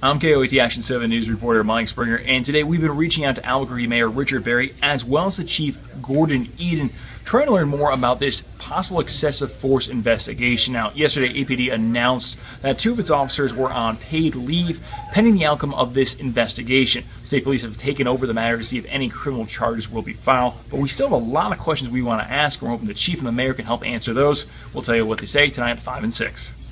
I'm KOAT Action 7 News reporter Mike Springer, and today we've been reaching out to Albuquerque Mayor Richard Berry as well as the Chief Gordon Eden, trying to learn more about this possible excessive force investigation. Now, yesterday APD announced that 2 of its officers were on paid leave pending the outcome of this investigation. State police have taken over the matter to see if any criminal charges will be filed, but we still have a lot of questions we want to ask. We're hoping the Chief and the Mayor can help answer those. We'll tell you what they say tonight at 5 and 6.